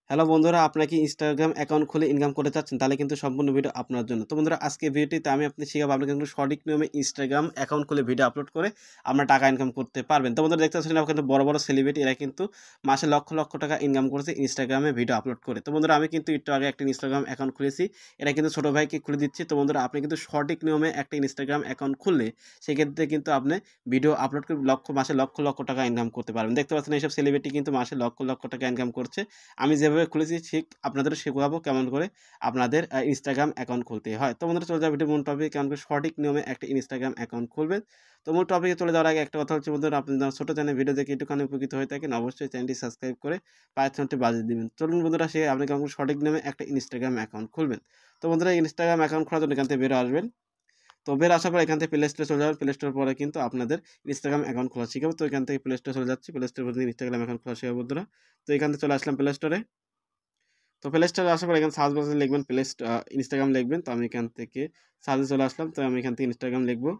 Hello বন্ধুরা, আপনারা কি ইনস্টাগ্রাম অ্যাকাউন্ট খুলে ইনকাম করতে চাচ্ছেন? তাহলে কিন্তু সম্পূর্ণ ভিডিও আপনার জন্য। তো বন্ধুরা, আজকে ভিডিওটিতে আমি আপনাদের শিখাবো আপনি কিন্তু সঠিক নিয়মে ইনস্টাগ্রাম অ্যাকাউন্ট খুলে ভিডিও আপলোড করে আপনারা টাকা ইনকাম করতে পারবেন। তো বন্ধুরা, দেখতে পাচ্ছেন কিন্তু বড় বড় সেলিব্রিটি এরা কিন্তু মাসে লক্ষ লক্ষ টাকা ইনকাম করছে ইনস্টাগ্রামে ভিডিও আপলোড করে। তো বন্ধুরা, আমি কিন্তু একটু আগে একটা ইনস্টাগ্রাম অ্যাকাউন্ট খুলেছি। এটা কিন্তু ছোটো ভাইকে খুলে দিচ্ছি। তো বন্ধুরা, আপনি কিন্তু সঠিক নিয়মে একটা ইনস্টাগ্রাম অ্যাকাউন্ট খুললে সেক্ষেত্রে কিন্তু আপনি ভিডিও আপলোড করে মাসে লক্ষ লক্ষ টাকা ইনকাম করতে পারবেন। দেখতে পাচ্ছেন এইসব সেলিব্রিটি কিন্তু মাসে লক্ষ লক্ষ টাকা ইনকাম করছে। আমি যেভাবে খুলেছি ঠিক আপনাদেরও শেখাবো কেমন করে আপনাদের ইনস্টাগ্রাম অ্যাকাউন্ট খুলতে হয়। তো বন্ধুরা, চলে যাবো ভিডিওর মূল টপিকে, কেমন করে সঠিক নিয়মে একটা ইনস্টাগ্রাম অ্যাকাউন্ট খুলবেন। তো মূল টপিকে চলে যাওয়ার আগে একটা কথা হচ্ছে বন্ধুরা, আপনি যদি ছোটো চ্যানেল ভিডিও দেখে একটুখানি উপকৃত হয়ে থাকেন, অবশ্যই চ্যানেলটি সাবস্ক্রাইব করে পায়ের ফোনটি বাজিয়ে দিবেন। চলুন বন্ধুরা, আপনি কেমন করে সঠিক নিয়মে একটা ইনস্টাগ্রাম অ্যাকাউন্ট খুলবেন। তো বন্ধুরা, ইনস্টাগ্রাম অ্যাকাউন্ট খোলার জন্য এখান থেকে বেরো আসবেন। তো বের আসার পর এখান থেকে প্লে স্টোরে চলে যাবেন। প্লে স্টোর পরে কিন্তু আপনাদের ইনস্টাগ্রাম অ্যাকাউন্ট খোলা শিখাবো। তো এখান থেকে প্লে স্টোরে চলে যাচ্ছি। প্লে স্টোর পরে ইনস্টাগ্রাম অ্যাকাউন্ট খোলা শিখাবো বন্ধুরা। তো এখান থেকে চলে আসলাম প্লে স্টোরে। তো প্লে স্টোরে আসার পর এখানে সার্চ বক্সে লিখবেন ইনস্টাগ্রাম লিখবেন। তো আমি এখান থেকে সার্চে চলে আসলাম। তো আমি এখান থেকে ইনস্টাগ্রাম লিখবো।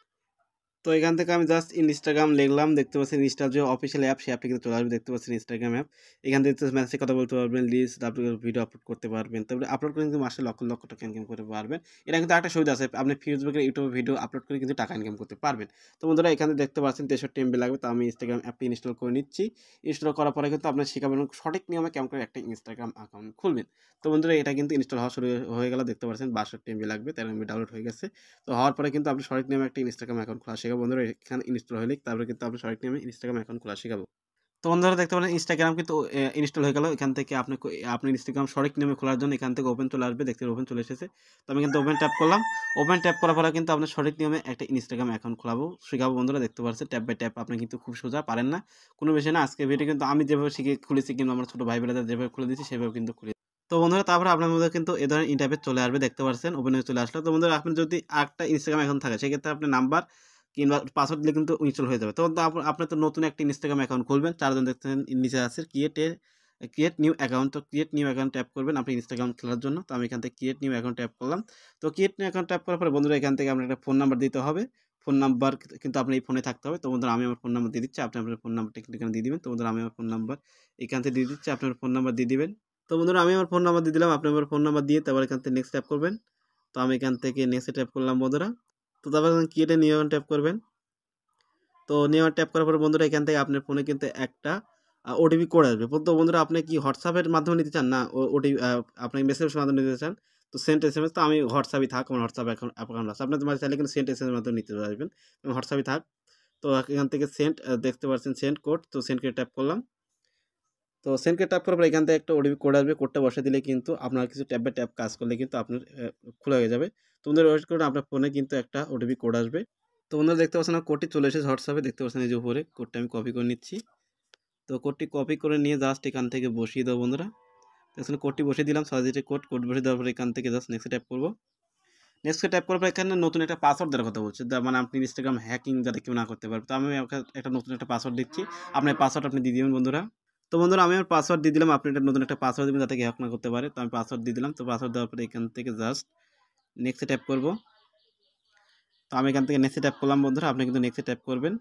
তো এখান থেকে আমি জাস্ট ইনস্টাগ্রাম লিখলাম। দেখতে পাচ্ছেন ইনস্টার যে অফিসিয়াল অ্যাপ, সেই অ্যাপটি কিন্তু চলে আসবে। দেখতে পাচ্ছেন ইনস্টাগ্রাম অ্যাপ। এখান থেকে মেসেজে কথা বলতে পারবেন, লিস্ট আপলোড ভিডিও আপলোড করতে পারবেন। তারপরে আপলোড করে কিন্তু মাসে লক্ষ লক্ষ টাকা ইনকাম করতে পারবেন। এটা কিন্তু একটা সুবিধা আছে, আপনি ফেসবুকে ইউটিউবে ভিডিও আপলোড করে কিন্তু টাকা ইনকাম করতে পারবেন। তো বন্ধুরা, এখানে দেখতে পাচ্ছেন 63 MB লাগবে। তো আমি ইনস্টাগ্রাম অ্যাপটি ইনস্টল করে নিচ্ছি। ইনস্টল করার পরে কিন্তু আপনার শেখাবেন সঠিক নিয়মে কেমন করে একটা ইনস্টাগ্রাম অ্যাকাউন্ট খুলবেন। তো বন্ধুরা, এটা কিন্তু ইনস্টল হওয়া শুরু হয়ে গেল। দেখতে পাচ্ছেন 62 MB লাগবে, 13 MB ডাউনলোড হয়ে গেছে। তো হওয়ার পরে কিন্তু আপনি সঠিক নিয়মে একটা ইনস্টাগ্রাম অ্যাকাউন্ট খোলা শেখাবো বন্ধুরা। এখানে ইনস্টল হলে তারপরে কিন্তু আপনি সঠিক নিয়মে ইনস্টাগ্রাম অ্যাকাউন্ট খোলা শেখাবো। তো বন্ধুরা, দেখতে পারেন ইনস্টাগ্রাম কিন্তু ইনস্টল হয়ে গেল। এখান থেকে আপনি ইনস্টাগ্রাম সঠিক নিয়মে খোলার জন্য এখান থেকে ওপেন চলে আসবে। দেখতে ওপেন চলে এসেছে। তো আমি কিন্তু ওপেন ট্যাপ করলাম। ওপেন ট্যাপ করার পরে কিন্তু আপনি সঠিক নিয়মে একটা ইনস্টাগ্রাম অ্যাকাউন্ট শেখাবো বন্ধুরা। দেখতে পাচ্ছেন ট্যাপ বাই ট্যাপ আপনি কিন্তু খুব সোজা, পারেন না কোনো বিষয় না। আজকে ভিডিও কিন্তু আমি যেভাবে শিখে খুলেছি কিংবা আমার ছোটো ভাই বোনেরা যেভাবে খুলে দিচ্ছি সেভাবে কিন্তু খুলে। তো বন্ধুরা, তারপরে আপনার মধ্যে কিন্তু এ ধরনের ইন্টারফেস চলে আসবে। দেখতে পাচ্ছেন ওপেন হয়ে চলে আসলো। তো বন্ধুরা, আপনি যদি আরেকটা ইনস্টাগ্রাম অ্যাকাউন্ট থাকে সেক্ষেত্রে আপনার নাম্বার কিংবা পাসওয়ার্ড দিলে কিন্তু ইনস্টল হয়ে যাবে। তো আপনি তো নতুন একটা ইনস্টাগ্রাম অ্যাকাউন্ট খুলবেন। চারজন দেখতেছেন নিচে আছে ক্রিয়েট নিউ অ্যাকাউন্ট। তো ক্রিয়েট নিউ অ্যাকাউন্ট ট্যাপ করবেন আপনি ইনস্টাগ্রাম খোলার জন্য। তো আমি এখান থেকে ক্রিয়েট নিউ অ্যাকাউন্ট ট্যাপ করলাম। তো ক্রিয়েট নিউ অ্যাকাউন্ট ট্যাপ করার পরে বন্ধুরা, এখান থেকে আপনার একটা ফোন নাম্বার দিতে হবে। ফোন নাম্বার কিন্তু আপনি এই ফোনে থাকতে হবে। তো বন্ধুরা, আমি আমার ফোন নাম্বার দিয়ে দিচ্ছি। আপনি আপনার ফোন নাম্বারটা কিন্তু এখানে দিয়ে দিবেন। তো বন্ধুরা, আমি আমার ফোন নাম্বার এখান থেকে দিয়ে দিচ্ছি। আপনার ফোন নাম্বার দিয়ে দিবেন। তো বন্ধুরা, আমি আমার ফোন নাম্বার দিয়ে দিলাম। আপনি আমার ফোন নাম্বার দিয়ে তারপর এখান থেকে নেক্সট ট্যাপ করবেন। তো আমি এখান থেকে নেক্সটে ট্যাপ করলাম বন্ধুরা। তো তারপর ক্রিয়েট নিউ অ্যাকাউন্ট ট্যাপ করবেন। তো নেওয়ার ট্যাপ করার পর বন্ধুরা, এখান থেকে আপনার ফোনে কিন্তু একটা ওটিপি কোড আসবে। তো বন্ধুরা, আপনি কি হোয়াটসঅ্যাপের মাধ্যমে নিতে চান না ওটিপি আপনি মেসেজের মাধ্যমে নিতে চান? তো সেন্ট এসএমএস। তো আমি হোয়াটসঅ্যাপই থাক, আমার হোয়াটসঅ্যাপ অ্যাকাউন্ট আছে। আপনার চাইলে কিন্তু সেন্ট এসএমএস এর মাধ্যমে নিতে পারবেন। হোয়াটসঅ্যাপই থাক। তো এখান থেকে সেন্ট দেখতে পাচ্ছেন সেন্ড কোড। তো সেন্ড কে ট্যাপ করলাম। তো সেন্ড কে ট্যাপ করার পর এখান থেকে একটা ওটিপি কোড আসবে। কোডটা বসায় দিলে কিন্তু আপনার কিছু ট্যাপ বাই ট্যাপ কাজ করলে কিন্তু আপনার খোলা হয়ে যাবে। তো বন্ধুরা, ওয়েট করুন, আপনার ফোনে কিন্তু একটা ওটিপি কোড আসবে। তো বন্ধুরা, দেখতে পাচ্ছেন আমার কোডটি চলে এসেছে হোয়াটসঅ্যাপে। দেখতে পাচ্ছেন এই যে উপরে কোডটা আমি কপি করে নিচ্ছি। তো কোডটি কপি করে নিয়ে জাস্ট এখান থেকে বসিয়ে দেবো বন্ধুরা। এখানে কোডটি বসিয়ে দিলাম, 6 ডিজিটের কোড বসিয়ে দেওয়ার পরে এখান থেকে জাস্ট নেক্সট ট্যাপ করবো। নেক্সট ট্যাপ করার পর এখানে নতুন একটা পাসওয়ার্ড দেওয়ার কথা বলছে, মানে আপনি ইনস্টাগ্রাম হ্যাকিং যাতে কেউ না করতে পারবে। তো আমি একটা নতুন একটা পাসওয়ার্ড দিচ্ছি। আপনার পাসওয়ার্ড আপনি দিয়ে দিবেন বন্ধুরা। তো বন্ধুরা, আমি আমার পাসওয়ার্ড দিয়ে দিলাম। আপনি একটা নতুন একটা পাসওয়ার্ড দিবেন যাতে হ্যাক না করতে পারে। তো আমি পাসওয়ার্ড দিয়ে দিলাম। তো পাসওয়ার্ড দেওয়ার পরে এখান থেকে জাস্ট নেক্সট ট্যাপ করবো। তো আমি এখান থেকে নেক্সট ট্যাপ করলাম বন্ধুরা। আপনি কিন্তু নেক্সট ট্যাপ করবেন।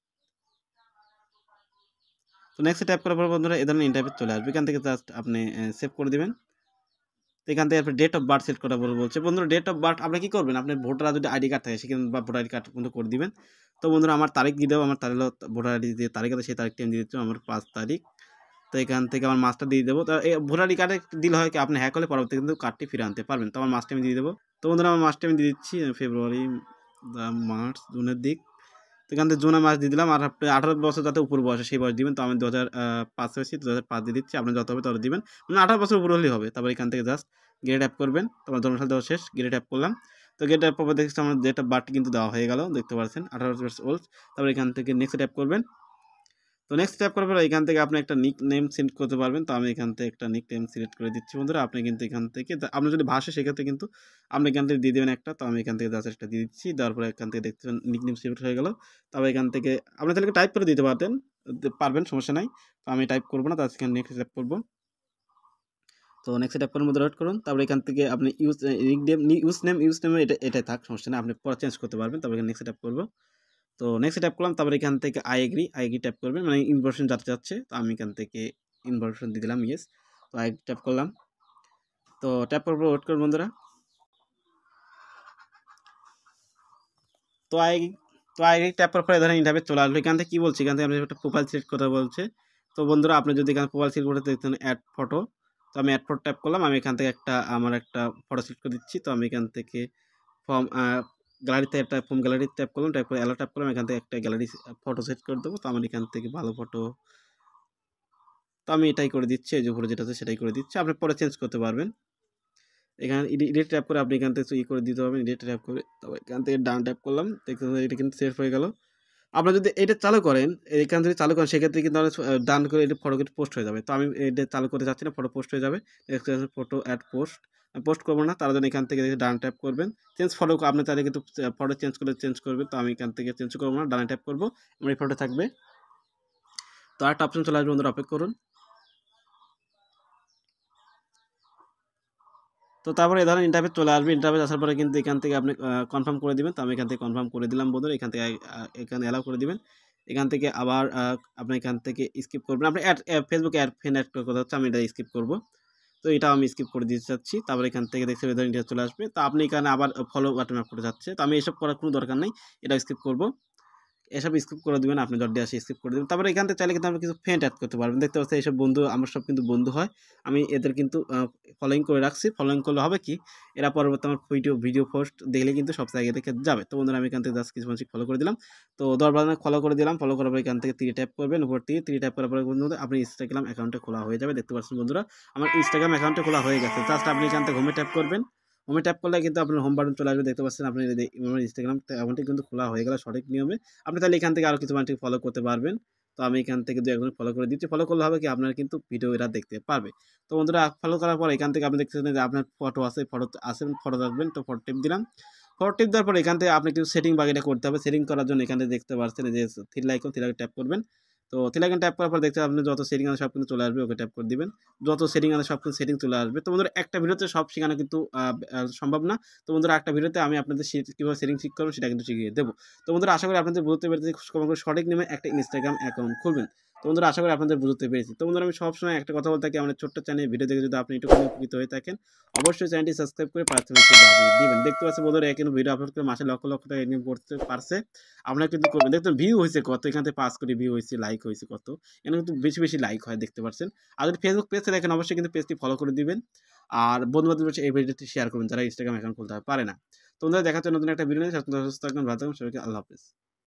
তো নেক্সট ট্যাপ করার পর বন্ধুরা, এই ধরনের ইন্টারফেস চলে আসবে। এখান থেকে জাস্ট আপনি সেভ করে দিবেন। তো এখান থেকে আপনি ডেট অফ বার্থ সেট করা বলছে বন্ধুরা। ডেট অফ বার্থ আপনি কী করবেন, আপনার ভোটার যদি আইডি কার্ড থাকে সেখানে বা ভোটার আইডি কার্ড কিন্তু করে দিবেন। তো বন্ধুরা, আমার তারিখ দিয়ে দেবো। আমার তারিখ ভোটার আইডি যে তারিখ আছে সেই তারিখটি আমি দিয়ে দিচ্ছি, আমার 5 তারিখ। তো এখান থেকে আমার মাসটা দিয়ে দেবো। তো এই ভোটার আইডি কার্ডে দিলে হয় কি, আপনি হ্যাক হলে পরবর্তী কিন্তু কার্ডটি ফিরে আনতে পারবেন। তো আমার মাসটা আমি দিয়ে দেবো। তো বন্ধুরা, আমার মাসটা আমি দিয়ে দিচ্ছি ফেব্রুয়ারি, মার্চ, জুনের দিক। তো এখান থেকে জুন মাস দিয়ে দিলাম। আর আপনি 18 বছর যাতে উপর বয়সে সেই বয়স দিবেন। তো আমি 2005 হয়েছি, 2005 দিয়ে দিচ্ছি। আপনার যত হবে তত দিবেন, মানে 18 বছর উপর হলেই হবে। তারপর এখান থেকে জাস্ট গেট অ্যাপ করবেন। তোমার জন্মসাল দেওয়া শেষ, গেট অ্যাপ করলাম। তো গেট অ্যাপ পর দেখছি আমার ডেট অফ বার্থ কিন্তু দেওয়া হয়ে গেল, দেখতে পাচ্ছেন 18 ইয়ার্স ওল্ড। তারপর এখান থেকে নেক্সট অ্যাপ করবেন। তো নেক্সট ট্যাপ করার পর এখান থেকে আপনি একটা নিক নেম সিলেক্ট করতে পারবেন। তো আমি এখান থেকে একটা নিক নেম সিলেক্ট করে দিচ্ছি বন্ধুরা। আপনি কিন্তু এখান থেকে আপনি যদি ভাষা সেক্ষেত্রে কিন্তু আপনি এখান থেকে দিয়ে দেবেন একটা। তো আমি এখান থেকে জাস্ট একটা দিয়ে দিচ্ছি। দেওয়ার পরে এখান থেকে দেখতেছেন নিক নেম সিলেক্ট হয়ে গেল। তবে এখান থেকে আপনি তাহলে টাইপ করে দিতে পারবেন, সমস্যা নাই। তো আমি টাইপ করবো না, তার এখানে নেক্সট ট্যাপ করবো। তো নেক্সট ট্যাপ করার মধ্যে ওয়েট করুন। তারপরে এখান থেকে আপনি ইউজ নেম এটাই থাক, সমস্যা নেই, আপনি পরে চেঞ্জ করতে পারবেন। তারপরে এখানে নেক্সট ট্যাপ করবো। তো নেক্সট ট্যাপ করলাম। তারপরে এখান থেকে আই এগ্রি ট্যাপ করবেন, মানে ইনভার্সন যাতে যাচ্ছে। তো আমি এখান থেকে ইনভার্সন দিয়ে দিলাম ইয়েস। তো তো আই ট্যাপ করলাম। তো ট্যাপ করার পর ওয়েট করুন বন্ধুরা। তো আই তো আই ট্যাপ করার পরে ধরেন ইন্টারফেস চলে আসলো। এখান থেকে কী বলছে, এখান থেকে আপনি একটা প্রোফাইল সিলেক্ট করতে বলছে। তো বন্ধুরা আপনি যদি এখানে প্রোফাইল সিলেক্ট করতে দেখতেন অ্যাড ফটো, তো আমি অ্যাড ফটো ট্যাপ করলাম। আমি এখান থেকে আমার একটা ফটো সিলেক্ট করে দিচ্ছি। তো আমি এখান থেকে ফর্ম গ্যালারিতে একটা ফর্ম গ্যালারি ট্যাপ করলাম, ট্যাপ করে অ্যালো ট্যাপ করলাম। এখান থেকে একটা গ্যালারি ফটো সেট করে দেবো। তো আমার এখান থেকে ভালো ফটো, তো আমি এটাই করে দিচ্ছি। এই যে উপরে যেটা আছে সেটাই করে দিচ্ছি। আপনি পরে চেঞ্জ করতে পারবেন। এখানে এডিট ট্যাপ করে আপনি এখান থেকে করে দিতে পারবেন। এডিট ট্যাপ করে তবে এখান থেকে ডান ট্যাপ করলাম, দেখতে এটা কিন্তু সেভ হয়ে গেল। আপনারা যদি এটা চালু করেন, এখান থেকে চালু করেন, সেক্ষেত্রে কিন্তু ডান করে এটা ফটো কিন্তু পোস্ট হয়ে যাবে। তো আমি এটা চালু করতে চাচ্ছি না, ফটো পোস্ট হয়ে যাবে। ফটো অ্যাড পোস্ট, আমি পোস্ট করবো না, তার জন্য এখান থেকে ডান ট্যাপ করবেন। চেঞ্জ ফটো আপনি চাইলে কিন্তু ফটো চেঞ্জ করে চেঞ্জ করবেন। তো আমি এখান থেকে চেঞ্জ করবো না, ডানে ট্যাপ করবো, আমার এই ফটো থাকবে। তো একটা অপশন চলে আসবে বন্ধুরা, অপেক্ষা করুন। তো তারপরে এই ধরনের ইন্টারফেস চলে আসবে। ইন্টারফেস আসার পরে কিন্তু এখান থেকে আপনি কনফার্ম করে দিবেন। তো আমি এখান থেকে কনফার্ম করে দিলাম বন্ধুরা। এখান থেকে এখানে অ্যালাউ করে দিবেন। এখান থেকে আবার আপনি এখান থেকে স্কিপ করবেন। আপনি ফেসবুকে ফ্রেন্ড অ্যাড করে কথা হচ্ছে, আমি এটা স্কিপ করব। তো এটা আমি স্কিপ করে দিতে চাচ্ছি। তারপরে এখান থেকে দেখতে পাবেন ইন্টারফেস চলে আসবে। তো আপনি এখানে আবার ফলো বাটন অ্যাড করতে যাচ্ছে। তো আমি এসব করার কোনো দরকার নেই, এটা স্কিপ করব। এসব স্কিপ করে দিবেন, আপনি জট দিয়ে আসে স্কিপ করে দেবেন। তারপরে এখান থেকে চাইলে কিন্তু আপনি কিছু ফ্রেন্ড অ্যাড করতে পারবেন। দেখতে পাচ্ছেন এইসব বন্ধু আমার সব কিন্তু বন্ধু হয়। আমি এদের কিন্তু ফলোইং করে রাখছি। ফলোইং করলে হবে কি, এরা পরবর্তী আমার ভিডিও পোস্ট দেখলে কিন্তু সব জায়গায় দেখে যাবে। তো বন্ধুরা আমি এখান থেকে জাস্ট কিছু মানুষ ফলো করে দিলাম। তো 10 ফলো করে দিলাম। ফলো করার পর এখান থেকে 3 ট্যাপ করবেন, উপর থেকে 3 ট্যাপ করার পরে বন্ধু আপনি ইনস্টাগ্রাম অ্যাকাউন্টে খোলা হয়ে যাবে। দেখতে পাচ্ছেন বন্ধুরা আমার ইনস্টাগ্রাম অ্যাকাউন্টে খোলা হয়ে গেছে। জাস্ট আপনি এখান থেকে হোমে ট্যাপ করবেন। হোমে ট্যাপ করলে কিন্তু আপনার হোম বাটন চলে আসবে। দেখতে পাচ্ছেন আপনি আমার ইনস্টাগ্রাম অ্যাকাউন্টটি কিন্তু খোলা হয়ে গেল সঠিক নিয়মে। আপনি তাহলে এখান থেকে আরও কিছু মানুষকে ফলো করতে পারবেন। তো আমি এখান থেকে 2-1 ফলো করে দিচ্ছি। ফলো করলে হবে কি, আপনারা কিন্তু ভিডিও এরা দেখতে পারবে। তো বন্ধুরা ফলো করার পর এখান থেকে আপনি দেখতেছেন যে আপনার ফটো আছে, ফটো আসেন, ফটো রাখবেন। তো ফটো টিপ দিলাম। ফটো টিপ দেওয়ার পর এখান থেকে আপনি কিছু সেটিং বাকিটা করতে হবে। সেটিং করার জন্য এখান থেকে দেখতে পাচ্ছেন যে three icon, three icon tap করবেন। তো থ্রি আইকন ট্যাপ করার পর দেখতে আপনি যত সেটিং আছে সব কিন্তু চলে আসবে, ওকে ট্যাপ করে দিবেন। যত সেটিং আছে সব কিন্তু সেটিং চলে আসবে। তো বন্ধুরা একটা ভিডিওতে সব শেখানো কিন্তু সম্ভব না। তো বন্ধুরা একটা ভিডিওতে আমি আপনাদের কীভাবে সেটিং ঠিক করবেন সেটা কিন্তু শিখিয়ে দেবো। তো বন্ধুরা আশা করি আপনাদের বুঝতে পেরেছি সঠিক নিয়মে একটা ইনস্টাগ্রাম অ্যাকাউন্ট খুলবেন। তো বন্ধুরা আশা করি আপনাদের বুঝতে পেরেছি। তো বন্ধুরা আমি সবসময় একটা কথা বলতে থাকি, আমাদের ছোট্ট চ্যানেল ভিডিও দেখে যদি আপনি একটুখানি উপকৃত হয়ে থাকেন, অবশ্যই চ্যানেলটি সাবস্ক্রাইব করে পাশে দিবেন। দেখতে পাচ্ছেন বন্ধুরা এখন ভিডিও আপলোড করে মাসে লক্ষ লক্ষ টাকা ইনকাম করতে পারছে। আপনারা কিন্তু করবেন। দেখবেন ভিউ হয়েছে কত, এখান থেকে 5 কোটি ভিউ হয়েছে, লাইক হয়েছে কত, এখানে কিন্তু বেশি বেশি লাইক হয় দেখতে পাচ্ছেন। আর যদি ফেসবুক পেজে দেখেন অবশ্যই কিন্তু পেজটি ফলো করে দিবেন। আর বন্ধু-বান্ধবের এই ভিডিওটি শেয়ার করবেন যারা ইনস্টাগ্রাম অ্যাকাউন্ট খুলতে পারে না। তো বন্ধুরা দেখা হচ্ছে নতুন একটা ভিডিও নিয়ে। সুস্থ থাকবেন, ভালো থাকবেন, সবাইকে আল্লাহ হাফেজ।